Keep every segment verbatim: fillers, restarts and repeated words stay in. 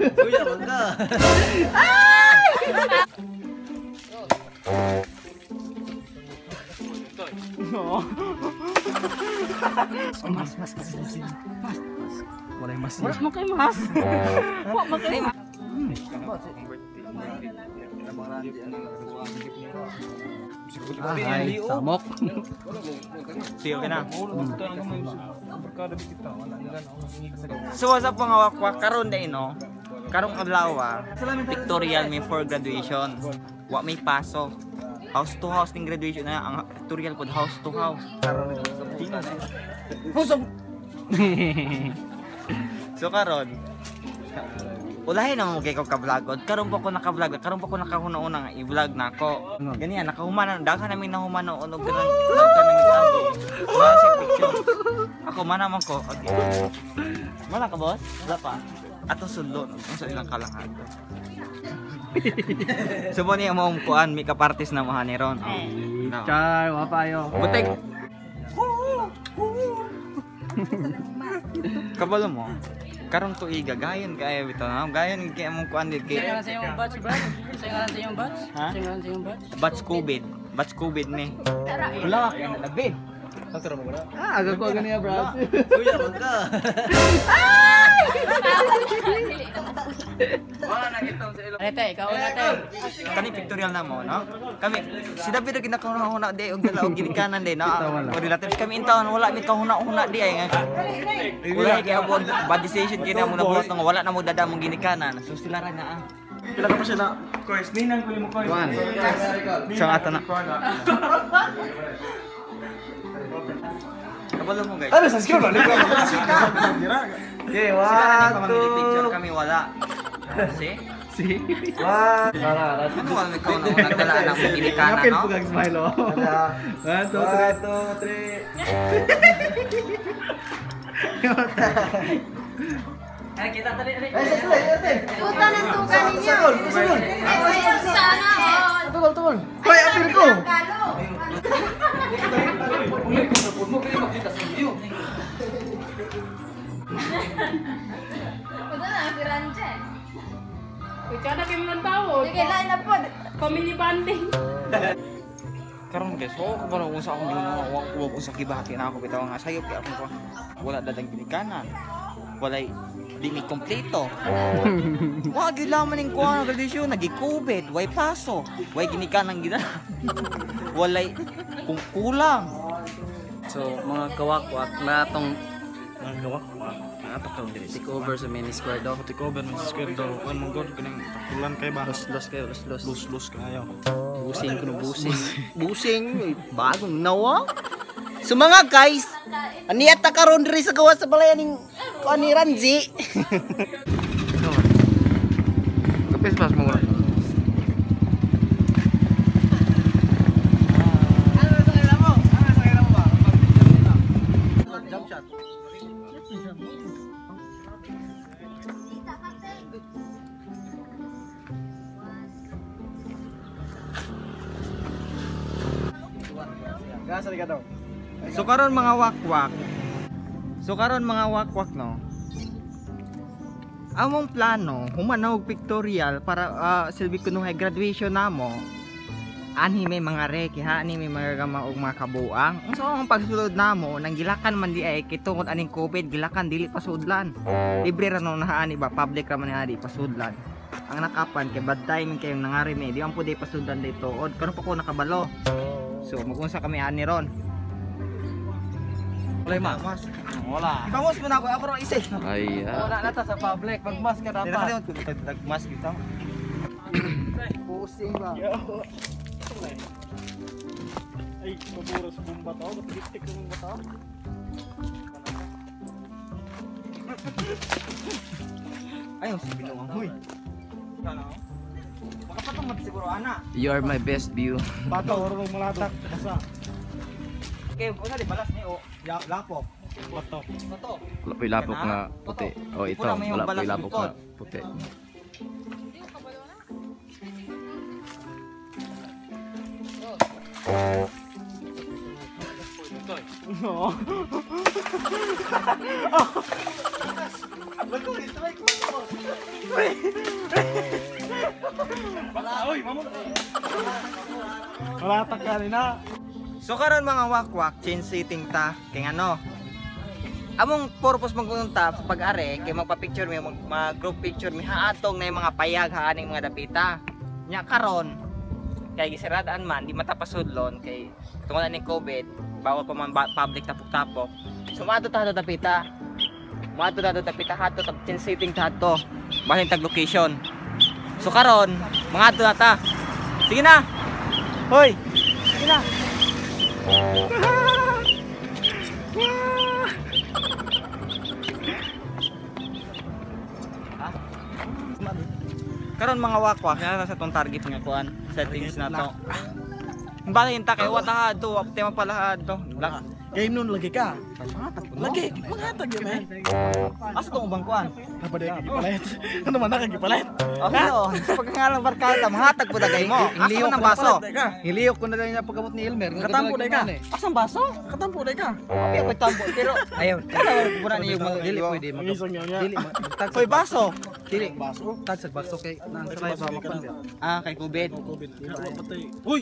Kuya, wag ka. Mas, mas, mas, mas, mas. Wala yung mas. Wala mo kay mas. Wala mo kay mas. Ay, samok. Tiyo ka na. So what's up mga wakwak, karon day no? Karong adlaw pictorial may for graduation. Wa may paso. House to house ning graduation na ang pictorial pod house to house. Pusog. So karon ulahin na mo kay ko ka-vlogod. Karon pa ko naka-vlog, karon pa ko nakahuna-una nga i-vlog nako. Ganyan nakahuman na ka namin nahuman og kanang kanang sabi. Basic picture. Ako mana man ko. Okay. Mana ka boss? Wala pa. Ato sudlo ang sa ilang kalangad. Subo niya mo kuan mi ka-parties na mo ni ron. Oh. Char, wapayo. Butek. Kabalo mo. Karong tuiga gayon kaya bitaw na. Gayon kay among kuan dit kay. Singalan sa iyong batch, bro. Singalan sa iyong batch. Ha? Singalan sa iyong batch. Batch COVID. Batch COVID ni. Wala kay na labid. Ah, agad ko ganyan, bro. Kuya, wag ka. Wala na itong sa ilo. Ate, ikaw na te. Kani pictorial na mo, no? Kami si David ang kinakahuna di og dala og ginikanan di, no? O relatives kami intawon wala mi kahuna-huna di ay nga. Wala kay abot bad decision kini mo nabuhat nga wala na mo dada mong ginikanan. So sila ra na ah. Pila ka pa siya na. Course, ninang ko mo course. One. So ato na. Kabalo mo guys. Ano sa skill ba? Okay, Sila na ni one, family picture two. kami wala. Si? Si. One. Ano wala mi kahuna-una dala na mong ginikanan, Ngapil no? po kag smile, oh. One, two, three. One, two, three. Ay, kita tali tali. Ay, sa tuloy, ate. Tuta ng tuka ninyo. Sagol, sagol. Ayun sana on. Tungol, tungol. Hoy, apil ko. Kalo. Ito na, si Ranje. Ikaw na kayo mga tao. Sige, lain na po. Family bonding. Karon guys, oo ko parang unsa akong ginawa, wa ko unsa kibati na ako bitaw nga sayo kay ako ko. Wala dadang ginikanan. Walay di mi kompleto. Wa gyud laman ning kuan nga graduation nagi-COVID, way paso, way ginikanan gina. Walay kung kulang. So, mga kawakwak na atong Ang gawak ko. Natok ka diri. take over sa mini square daw. Take over ng square daw. Kan mong god kanang takulan kay ba. Los, los kayo, los, los. Lus-lus kayo. Busing ko na busing. Busing, bagong nawa. So mga guys, aniyata karon diri sa gawa sa balayan ning kuan ni Ranzi. Kapes pas mo. Jump shot. Gasa ka daw. So karon mga wakwak. So karon mga wakwak no. Among plano humanaw og pictorial para uh, silbi kuno hay graduation namo. Ani may mga reki ha, ani may mga gama og mga kabuang. Unsa ang pagsulod namo nang gilakan man di ay kitungod aning COVID gilakan dili pasudlan. Libre ra no na ani ba public ra man ani pasudlan. Ang nakapan kay bad timing kay nangari me di ang pud pasudlan dito. Od karon pa ko nakabalo. So magunsa kami ani ron. Wala ma, mas. Wala. Ipamos mo na ako, ako ron isa. Ay, Wala na ta sa public, pag mas ka Dapat dapat. mas kita. Pusing ba? Ay, mabura sa bomba tao, matitik ng bomba tao. Ayaw si binuang huy. Ano? Baka patong siguro ana. you are my best view. Bato, orong malatak, basa. Okay, una di balas ni o. Ya, lapok. Bato. Bato. Wala pa ilapok nga puti. Oh, ito, Wala may wala pa balas ilapok likod. nga puti. No. Oy, mamon. Wala ta kanina. So karon mga wakwak, change setting ta kay ano. Among purpose magpunta sa pag-are kay magpa-picture mi mag, mag group picture mi haatong na yung mga payag haaning mga dapita. Nya karon kay gisaradaan man di matapasudlon kay tungod ni COVID, bawal pa man ba, public tapok-tapok. So mato ta dapita. Mato ta dapita hato tag change setting ta to. Bahin tag location. So karon mga ato na ta. Sige na. Hoy. Sige na. Karon mga wakwak, na sa tong target nga kuan, settings na to. Balhin ta kay wata do, tema pala do. Game nun lagi ka. Lagi, mangatag yun eh. Asa tong ubang kuan? Apa day gipalit? Ano man na gipalit? Okay oh, pagkangalang barkada, mahatag po dagay mo. Asa man ang baso? Hiliyok ko na lang niya pagkamot ni Elmer. Katampo day ka. Asang baso? Katampo day ka. Okay, ako tambo pero ayaw. Kada wala ko na niyo mag Dili pwede Mangisong niya niya. Dili tag Hoy baso. dili baso. Tag sa baso kay nang sa sama pa. Ah, kay COVID. Uy!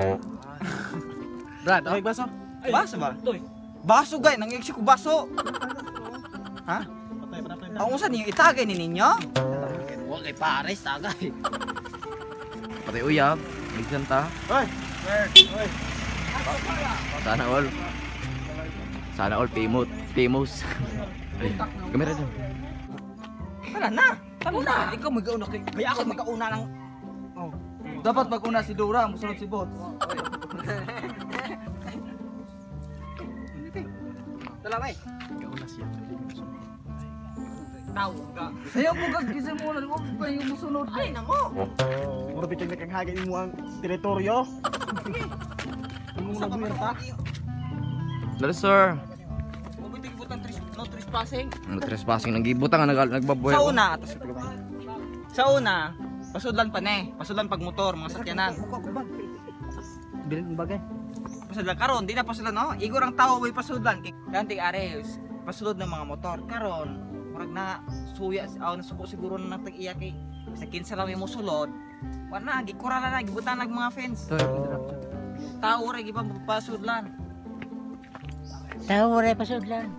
Brad, Okay, baso. Baso ba? Baso gay, nang ko baso. Ha? Patay, patay. Ang usa niyo itagay ni ninyo? wa kay pares tagay. Patay uyab, bigyan ta. Hoy! Hoy! Sana all. Sana all famous, famous. Kamera dun. Wala na. Tama na. Ikaw mag-una kay kaya ako mag-una ng Oh. Dapat mag-una si Dora, musunod si Bot. Dala may. Tao ka. Sayo mo kagising mo na, wag pa yung musunod. Ay namo. Mura bitin na kang hagin mo ang teritoryo. Ano mo Sa na buwerta? Lalo sir. Mabuti gibutan no trespassing. Ano trespassing nang gibutang nag nagbaboy. Sa una atas ito ba? Sa una, pasudlan pa ne, pasudlan pag motor, mga sakyanan. Bilin bagay. Pasudlan karon, di na pasudlan no. Igor ang tao way pasudlan kay danting areas. Pasulod ng mga motor karon, murag na suya aw na suko siguro na natag iya kay sa kinsa lang mo sulod. Wala gikurala na gibutan nag mga fence. Tao ra gipa pasudlan. Tao rin pasudlan.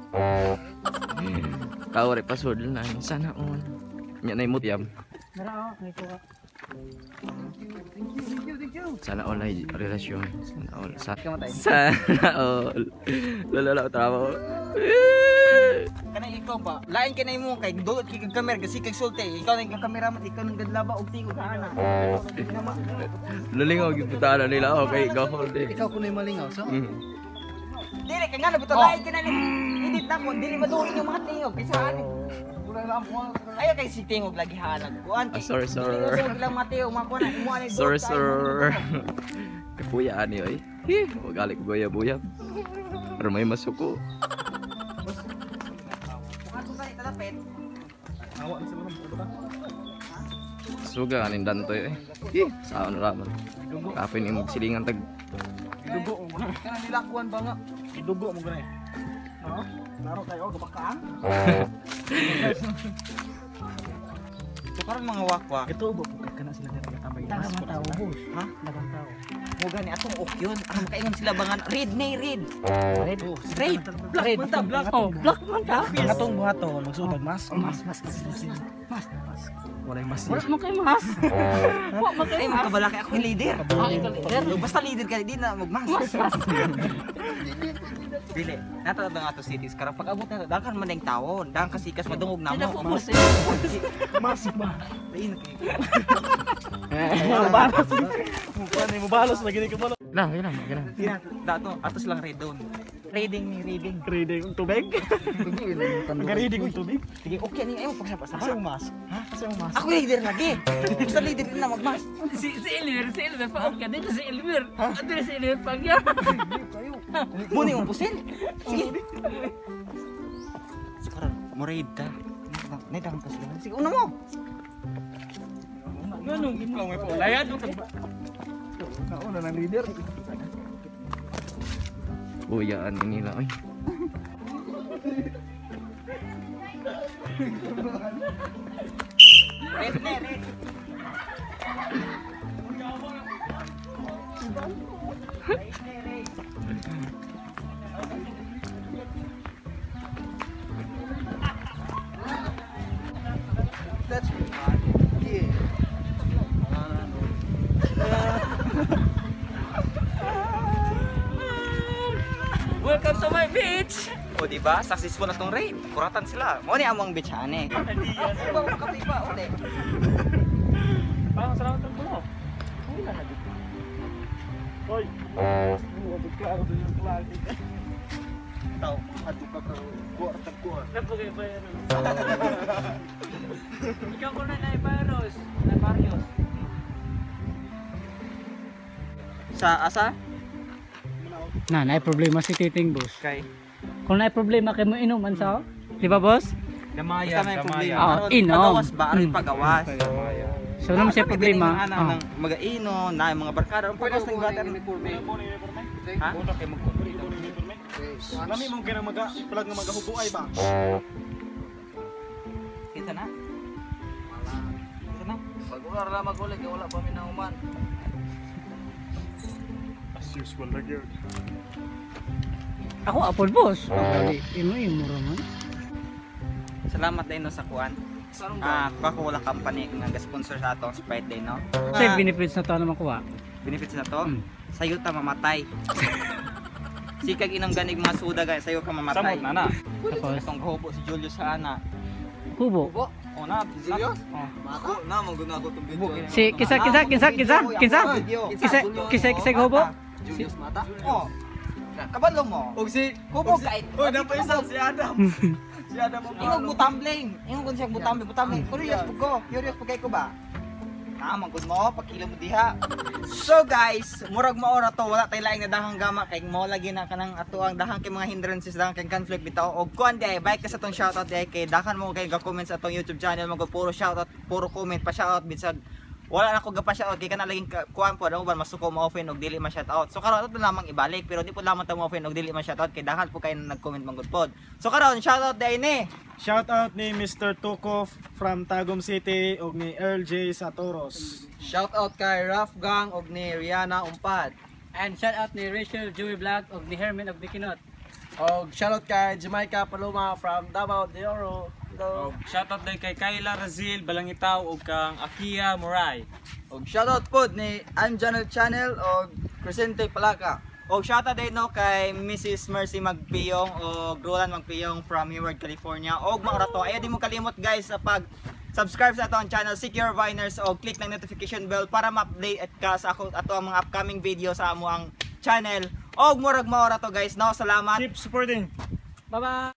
Tao rin pasod na sana on. Nya na imot yam. Mara ako, may kuha. Sana all ay relasyon. Sana all. Sa- Sana all. Lala trabaho. Kanang ikaw ba? Lain ka na mo kay dulot kay kag camera kasi kay sulte. Ikaw na yung camera mo, ikaw nang gadlaba og tigo ka ana. Lulingaw giputaan nila okay go hold it. Ikaw kuno malingaw, so? Mm. Dili kay nga bitaw lain ka na ni edit na mo, dili maduhin yung mga tingog kay sa ani. Ayo kay si tingog lagi hanag kuan. Ah, sorry, sir. Dili lang mga tingog mga kuan mo ani. Sorry sir. Kapuya ani oy. Hi, wag alik buya buya. Pero may masuko. Ato kay talapet. Awa na sila ng puta. Suga kanin dantoy eh. Hi, saan raman. Kape ni magsilingan tag Dugo mo na. Kana nilakuan ba nga? Dugo mo gani. Ha? Naro kayo gabakaan? So karon mga wakwak. Ito ba kana sila nga tambay. Dagang tao, boss. Ha? Dagang tao. Mo gani atong okyon. Ang makaingon sila bangan read ni read. Red. Read. Black man ta black. Oh, black man ta. Katong mga to magsudag mas. Mas, mas, mas, mas, mas, mas. Wala mas. Wala mo kay mas. Wala mo kay Ay mas. makabala kay ako yung leader. Ah, ikaw leader. Basta leader ka di na magmas. Mas, mas. Dili. Natatag nga to cities karang pag-abot na dakan man ning tawo, dakan kasikas madungog na Sila mo. po, boss. Mas ba? Lain kay. Mubalos. Mukha ni mubalos lagi ni kabalo. lang, lang, lang. Tina dato atos lang read down. Reading ni reading. Reading ang tubig. Reading ang tubig. Sige, okay ni ayo pagsapa sa. Kasi ang mas. Ha? Kasi ang mas. Ako leader lagi. Basta leader din na magmas. Si si Elmer, si Elmer pa okay dito si Elmer. Ano si Elmer pag ya? Muni mo pusin. Sige. Sekarang mo raid ta. Nay dakan pa sila. Sige, una mo. Ganun ikaw may pulayan mo ka. Nauna ng leader. Buyaan nila oy. Red na, red. That's yeah. Welcome to my beach! O di ba? Successful na tong raid. Kuratan sila. Mo ni among bitch ane. Ba mo kape pa uli. Parang salamat ang bulo. Hoy. Umabot ka ako sa klase. Tao, ato ka ka kwarta ko. Napagay pa yan. Ikaw ko na na Ibaros. Na Barrios. Sa asa? Na, na problema si Titing boss. Kay. Kung na problema kay mo inuman sa, di ba boss? Damaya, may problema. Ah, Aron inom. Pagawas ba? Aron Mm. pagawas. So naman siya problema. Ana Ah. ng mag-aino, na mga barkada. Ang pagawas ng bata ni Purbe. Ha? Lami mo kaya maga plug nga magahubo ay ba? Kita na. Kita na. Pag-ular na magulig, wala pa minahuman. As usual na gyud. Ako apol boss. Imo imo raman. Salamat din no sa kuan. Ah, Coca-Cola Company nga ga-sponsor sa atong Sprite day no. Say Ah, benefits na to naman kuha. benefits na to. Mm. Sayo ta mamatay. Sikag inom ganig mga soda guys, sayo ka mamatay. Samot na na. Tapos Itong gahubo si Julius sa ana. kubo. O na, Serious? Oh. Ako na mo guna ko tong video. Si kisa kisa kisa kisa kisa. Kisa kisa kisa kubo. Julius Mata. Oh. Kabalo mo. Og si Kubo kay. Oy, napaisan si Adam. Si Adam mo. Ingog butambling. Ingog kun siya butambling, butambling. Curious pug ko. Curious pug kay ko ba? Na magud mo pagkilo mo diha. So guys, murag mao na to wala tay laing na dahang gama kay mo lagi na kanang ato ang dahang kay mga hindrances dahang kay conflict bitaw og kuan di bike ka sa tong shoutout di kay dakan mo kay ga-comment sa atong YouTube channel magod puro shoutout, puro comment pa shoutout bisag wala na ko gapa shoutout kay kana laging ka- kuan po daw ba masuko mo open og dili ma shoutout. So karon ato lamang ibalik pero di po lamang ta mo open og dili ma shoutout kay dakan po kay nag-comment manggod pod. So karon shoutout di ni. Shout out ni Mister Tuko from Tagum City ug ni Earl J sa Toros. Shout out kay Raf Gang og ni Rihanna Umpad. And shout out ni Rachel Joey Black og ni Herman og Dikinot. Og shout out kay Jamaica Paloma from Davao de Oro. Go. Shoutout din kay Kayla Razil, Balangitaw ug kang Akia Moray. Og shout out pod ni I'm Janel Channel og Crescente Palaka. Og shoutout din no kay Missus Mercy Magpiyong o Roland Magpiyong from Hayward, California. Og mga rato, ayaw di mo kalimot guys sa pag subscribe sa atong channel Secure Viners o click ng notification bell para ma-update ka sa ako ato ang mga upcoming video sa amo ang channel. Og murag mao ra to guys. No, salamat. Keep supporting. Bye-bye.